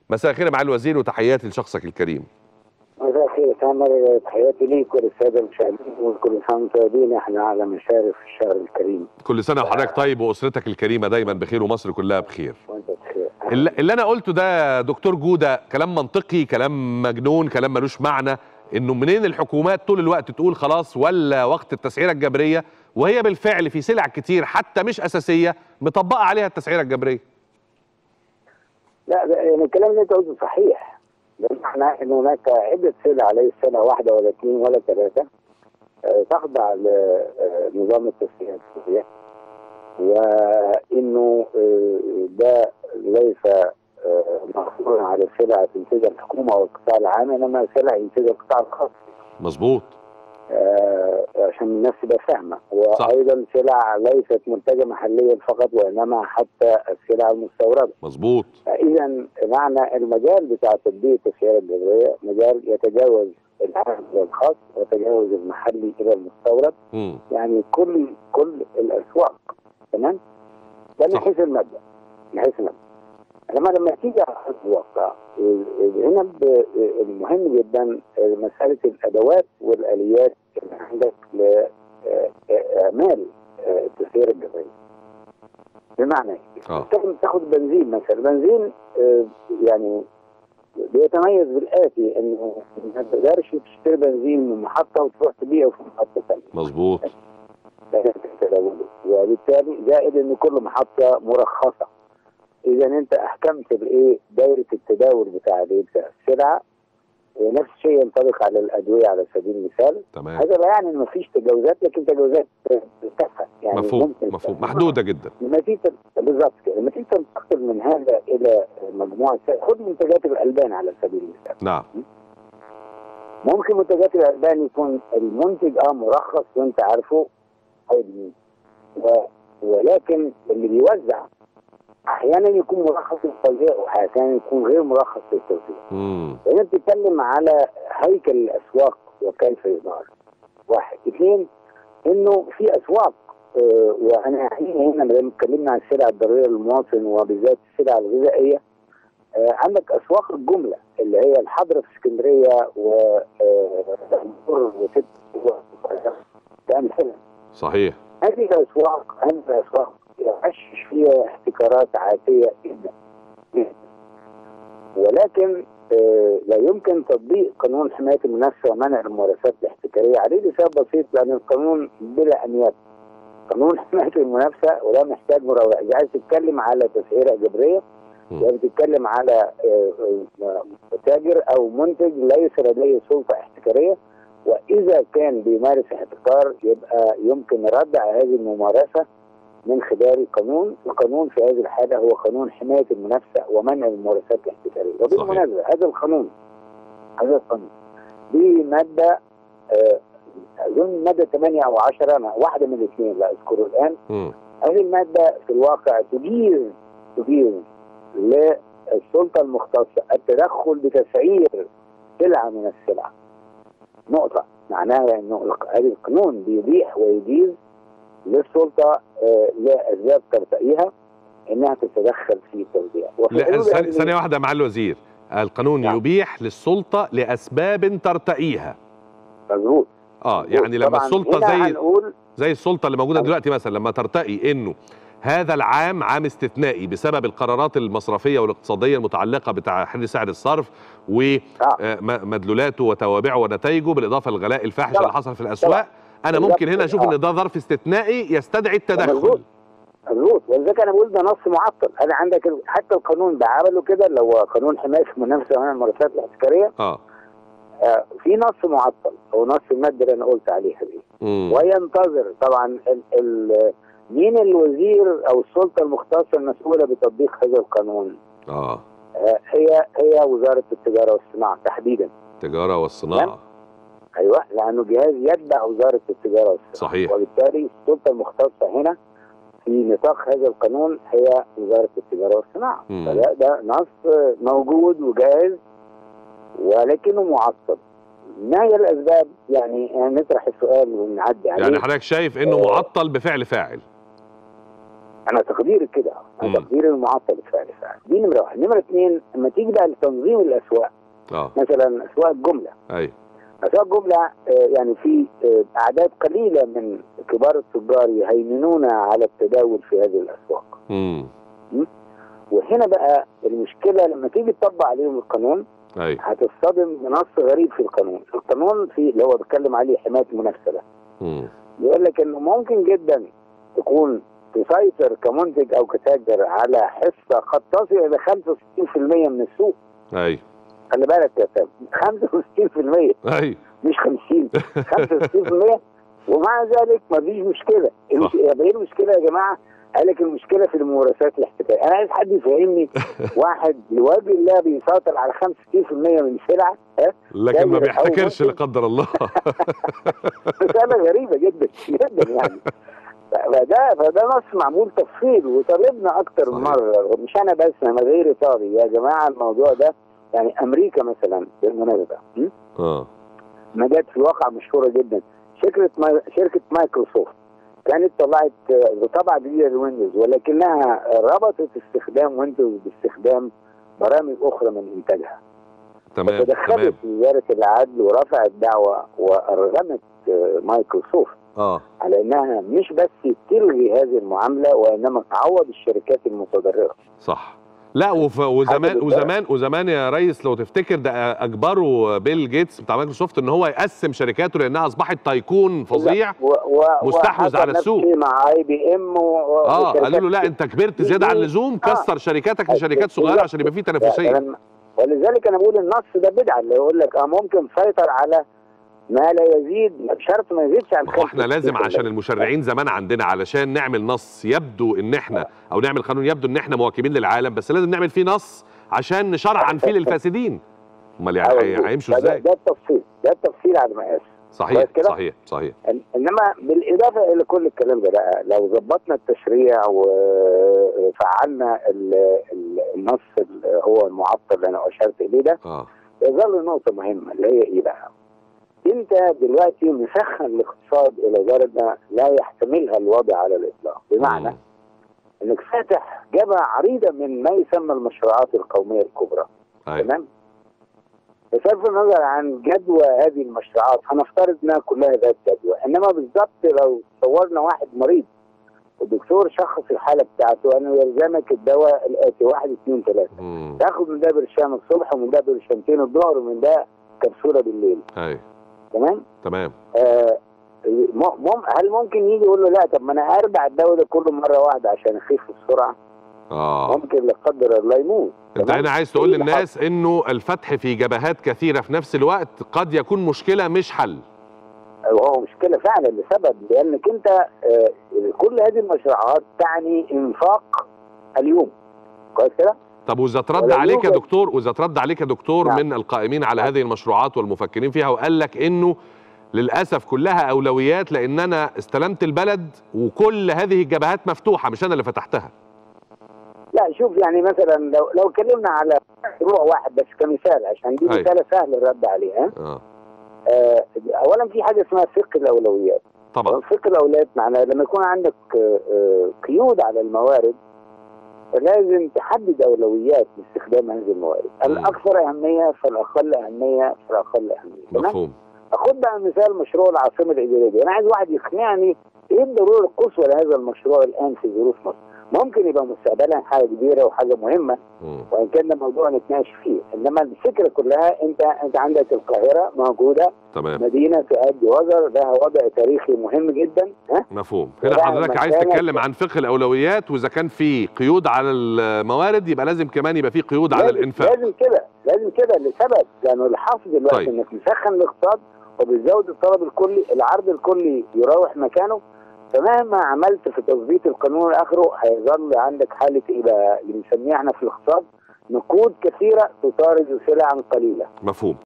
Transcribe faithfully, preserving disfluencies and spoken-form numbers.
مساء الخير يا معالي الوزير وتحياتي لشخصك الكريم. مساء الخير يا تامر، تحياتي ليك وللساده المشاهدين وكل سنه وانتم طيبين. احنا على مشارف الشهر الكريم. كل سنه وحضرتك طيب واسرتك الكريمه دايما بخير ومصر كلها بخير. وانت بخير. اللي, اللي انا قلته ده دكتور جوده كلام منطقي، كلام مجنون، كلام ملوش معنى. انه منين الحكومات طول الوقت تقول خلاص ولا وقت التسعيره الجبريه، وهي بالفعل في سلع كتير حتى مش اساسيه مطبقه عليها التسعيره الجبريه. لا يعني الكلام اللي انت قلته صحيح، بمعنى ان هناك عده سلع ليس سنه واحده ولا اثنين ولا ثلاثه تخضع لنظام التسعيره الجبريه، وانه ده ليس مقصورا على سلع تنتجها الحكومه والقطاع العام، انما سلع ينتجها القطاع الخاص. مظبوط. آه عشان الناس تبقى فاهمه، وايضا سلع ليست منتجه محليا فقط وانما حتى السلع المستورده. مظبوط. فاذا معنى المجال بتاع تطبيق التسعيره الجبريه مجال يتجاوز العام الى الخاص ويتجاوز المحلي الى المستورد. م. يعني كل كل الاسواق. تمام؟ ده من حيث المبدا. من حيث المبدا. لما لما تيجي على الواقع هنا المهم جدا مساله الادوات والاليات اللي عندك لاعمال التسعيره الجبريه. بمعنى ايه؟ تاخد بنزين مثلا، البنزين يعني بيتميز بالاتي انه ما تقدرش تشتري بنزين من محطه وتروح تبيعه في محطه ثانيه. مظبوط. وبالتالي زائد ان كل محطه مرخصه. اذا انت احكمت بايه؟ دايره التداول بتاع السلعه. نفس الشيء ينطبق على الادويه على سبيل المثال. تمام. هذا لا يعني انه مفيش تجاوزات، لكن تجاوزات تافهه يعني. مفهوم مفهوم محدوده جدا. لما تيجي بالظبط كده، لما تيجي تنتقل من هذا الى مجموعه، خد منتجات الالبان على سبيل المثال. نعم. ممكن منتجات الالبان يكون المنتج اه مرخص وانت عارفه، ولكن اللي بيوزع احيانا يكون مرخص للتوزيع واحيانا يكون غير مرخص للتوزيع. امم هنا بتتكلم على هيكل الاسواق وكيف يدار. واحد. اثنين، انه في اسواق آه وانا هنا لما اتكلمنا عن السلع الضروريه للمواطن وبالذات السلع الغذائيه، آه عندك اسواق الجمله اللي هي الحاضره في اسكندريه و وست كامثله. صحيح. هذه الاسواق هذه الاسواق يعشش فيها احتكارات عاتيه جدا، ولكن آه لا يمكن تطبيق قانون حمايه المنافسه ومنع الممارسات الاحتكاريه عليه لسبب بسيط، لان القانون بلا انياب. قانون حمايه المنافسه ولا محتاج مراجعه. اذا عايز تتكلم على تسعيره جبريه يعني بتتكلم على آه آه تاجر او منتج ليس لديه سلطه احتكاريه، واذا كان بيمارس احتكار يبقى يمكن ردع هذه الممارسه من خلال القانون. القانون في هذه الحاله هو قانون حمايه المنافسه ومنع الممارسات الاحتكاريه. وبالمناسبه هذا القانون هذا القانون دي ماده اظن ماده ثمانية او عشرة، واحده من الاثنين لا اذكره الان. م. هذه الماده في الواقع تجيز تجيز للسلطه المختصه التدخل بتسعير سلعه من السلع. نقطه معناها انه هذا القانون بيبيح ويجيز للسلطه آه لاسباب ترتقيها انها تتدخل في التوزيع. لا ثانيه واحده يا معالي الوزير، القانون نعم. يبيح للسلطه لاسباب ترتقيها. مظبوط. اه يعني لما السلطه زي زي السلطه اللي موجوده دلوقتي مثلا لما ترتقي انه هذا العام عام استثنائي بسبب القرارات المصرفيه والاقتصاديه المتعلقه بتحرير سعر الصرف ومدلولاته وتوابعه ونتائجه بالاضافه للغلاء الفاحش اللي حصل في الاسواق، انا ممكن هنا اشوف ان ده ظرف استثنائي يستدعي التدخل. مظبوط مظبوط. ولذلك انا بقول ده نص معطل. هذا عندك حتى القانون ده عمله كده اللي هو قانون حمايه المنافسه ومنع الممارسات الاحتكاريه. اه آه في نص معطل او نص الماده اللي انا قلت عليها دي. وينتظر طبعا ال ال مين الوزير او السلطه المختصه المسؤوله بتطبيق هذا القانون؟ اه, آه هي هي وزاره التجاره والصناعه تحديدا. التجاره والصناعه. ايوه، لانه جهاز يتبع وزاره التجاره والصناعه. صحيح. وبالتالي السلطه المختصه هنا في نطاق هذا القانون هي وزاره التجاره والصناعه. فده ده نص موجود وجاهز ولكنه معطل. ما هي الاسباب؟ يعني نطرح السؤال ونعدي عليه. يعني حضرتك شايف انه معطل بفعل فاعل؟ انا تقديري كده، انا تقديري المعطل بالفعل فعلا. دي نمره واحد. نمره اثنين، لما تيجي بقى لتنظيم الاسواق، اه مثلا اسواق الجمله. ايوه اسواق الجمله آه يعني في آه اعداد قليله من كبار التجار يهيمنون على التداول في هذه الاسواق. امم وهنا بقى المشكله لما تيجي تطبق عليهم القانون، ايوه هتصطدم بنص غريب في القانون. القانون في اللي هو بيتكلم عليه حمايه المنافسه ده، امم بيقول لك انه ممكن جدا تكون تسيطر كمنتج او كتاجر على حصه قد تصل الى خمسة وستين بالمئة من السوق. ايوه خلي بالك يا سامي، خمسة وستين بالمئة ايوه مش خمسين، خمسة وستين بالمئة. ومع ذلك ما فيش مشكله. المش... ايه المشكله يا جماعه؟ قال لك المشكله في الممارسات الاحتكاريه. انا عايز حد يفهمني واحد لوجه الله بيسيطر على خمسة وستين بالمئة من السلع، ها، لكن ما بيحتكرش لا قدر الله. مسألة غريبة جدا جدا يعني. فده فده نص معمول تفصيل، وطالبنا اكتر من مره، مش انا بس، انا غيري طالب يا جماعه الموضوع ده. يعني امريكا مثلا بالمناسبه اه ما جت في الواقع مشهوره جدا. شركه ماي... شركه مايكروسوفت كانت طلعت طبعه جديده للويندوز، ولكنها ربطت استخدام ويندوز باستخدام برامج اخرى من انتاجها. تمام فدخلت وزاره العدل ورفعت دعوه وارغمت مايكروسوفت اه على انها مش بس تلغي هذه المعامله، وانما تعوض الشركات المتضرره. صح. لا وف... وزمان وزمان وزمان يا ريس لو تفتكر ده اجبروا بيل جيتس بتاع مايكروسوفت ان هو يقسم شركاته لانها اصبحت تايكون فظيع و... و... مستحوذ على السوق مع اي بي ام و... اه قالوا له لا انت كبرت زياده عن اللزوم، كسر آه. شركاتك لشركات صغيره عشان يبقى في تنافسيه. ولذلك انا بقول النص ده بدعه، اللي يقول لك اه ممكن تسيطر على ما لا يزيد، بشرط ما يزيدش عن خمسة. احنا لازم عشان المشرعين زمان عندنا علشان نعمل نص يبدو ان احنا او نعمل قانون يبدو ان احنا مواكبين للعالم، بس لازم نعمل فيه نص عشان نشرعن فيه للفاسدين. امال يعني هيمشوا ازاي؟ ده التفصيل، ده التفصيل على المقاس. صحيح صحيح صحيح. انما بالاضافه الى كل الكلام ده بقى، لو ظبطنا التشريع وفعلنا النص اللي هو المعطل اللي انا اشرت اليه ده، اه يظل نقطه مهمه اللي هي ايه بقى؟ انت دلوقتي مسخن الاقتصاد الى درجه لا يحتملها الوضع على الاطلاق، بمعنى مم. انك فاتح جبهه عريضه من ما يسمى المشروعات القوميه الكبرى. تمام؟ بصرف النظر عن جدوى هذه المشروعات، هنفترض انها كلها ذات جدوى، انما بالظبط لو صورنا واحد مريض والدكتور شخص الحاله بتاعته انه يلزمك الدواء الاتي واحد اثنين ثلاثه، تاخد من ده برشام الصبح ومن ده برشامتين الظهر ومن ده كبسوله بالليل. ايوه تمام؟ تمام. آه مم هل ممكن يجي يقول له لا طب ما انا اربع الدواء ده كله مره واحده عشان اخف بسرعه؟ اه ممكن لا قدر الله يموت. انت هنا عايز تقول للناس انه الفتح في جبهات كثيره في نفس الوقت قد يكون مشكله مش حل. هو مشكله فعلا لسبب، لانك انت آه كل هذه المشروعات تعني انفاق اليوم. كويس كده؟ طب واذا ترد عليك يا دكتور واذا ترد عليك يا دكتور نعم. من القائمين على نعم. هذه المشروعات والمفكرين فيها وقال لك انه للاسف كلها اولويات لان انا استلمت البلد وكل هذه الجبهات مفتوحه مش انا اللي فتحتها. لا شوف يعني مثلا لو لو اتكلمنا على مشروع واحد بس كمثال عشان دي مثال سهل الرد عليها. اه آه اولا في حاجه اسمها فقه الاولويات. طبعا فقه الاولويات معناه لما يكون عندك آه قيود على الموارد فلازم تحدد اولويات لاستخدام هذه الموارد، الاكثر اهميه فالاقل اهميه فالاقل اهميه. مفهوم. اخد بقى مثال مشروع العاصمه الاداريه، انا عايز واحد يقنعني ايه الضروره القصوى لهذا المشروع الان في ظروف مصر. ممكن يبقى مستقبلا حاجه كبيره وحاجه مهمه م. وان كان ده موضوع نتناقش فيه، انما الفكره كلها انت انت عندك القاهره موجوده تمام. مدينه تؤدي وزر لها وضع تاريخي مهم جدا. ها مفهوم. هنا حضرتك عايز تتكلم عن فقه الاولويات، واذا كان في قيود على الموارد يبقى لازم كمان يبقى في قيود على الانفاق. لازم كده لازم كده لسبب، لانه الحاصل دلوقتي طيب. انك مسخن الاقتصاد وبتزود الطلب الكلي، العرض الكلي يراوح مكانه، فمهما عملت في تظبيط القانون اخره هيظل عندك حاله ايه بقى اللي بنسميها احنا في الاقتصاد نقود كثيره تطارد سلعا قليله. مفهوم.